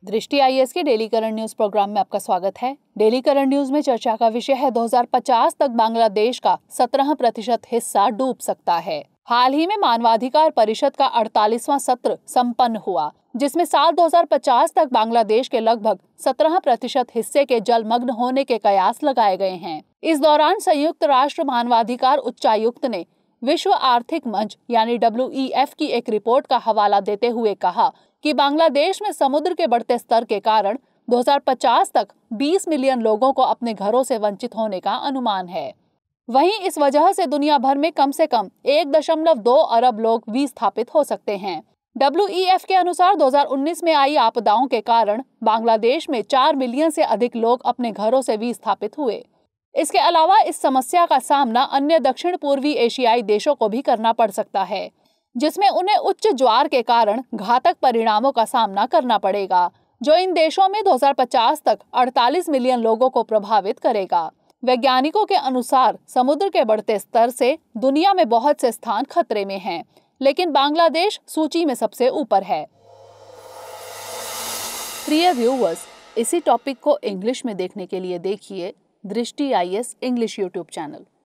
दृष्टि आईएएस के daily current news programme में आपका स्वागत है। डेली करंट न्यूज में चर्चा का विषय है 2050 तक बांग्लादेश का 17% हिस्सा डूब सकता है। हाल ही में मानवाधिकार परिषद का 48वां सत्र संपन्न हुआ, जिसमें साल 2050 तक बांग्लादेश के लगभग 17% हिस्से के जलमग्न होने के कयास लगाए गए हैं। इस दौरान संयुक्त राष्ट्र मानवाधिकार उच्चायुक्त ने विश्व आर्थिक मंच यानी WEF की एक रिपोर्ट का हवाला देते हुए कहा कि बांग्लादेश में समुद्र के बढ़ते स्तर के कारण 2050 तक 20 मिलियन लोगों को अपने घरों से वंचित होने का अनुमान है। वहीं इस वजह से दुनिया भर में कम से कम 1.2 अरब लोग विस्थापित हो सकते हैं। WEF के अनुसार 2019 में आई आपदाओं के कारण बांग्लादेश में 4 मिलियन से अधिक लोग अपने घरों से विस्थापित हुए। इसके अलावा इस समस्या का सामना अन्य दक्षिण पूर्वी एशियाई देशों को भी करना पड़ सकता है, जिसमें उन्हें उच्च ज्वार के कारण घातक परिणामों का सामना करना पड़ेगा, जो इन देशों में 2050 तक 48 मिलियन लोगों को प्रभावित करेगा। वैज्ञानिकों के अनुसार समुद्र के बढ़ते स्तर से दुनिया में बहुत से स्थान खतरे में हैं, लेकिन बांग्लादेश सूची में सबसे ऊपर है। प्रिय व्यूअर्स, इसी टॉपिक को इंग्लिश में देखने के लिए देखिए दृष्टि आईएएस इंग्लिश यूट्यूब चैनल।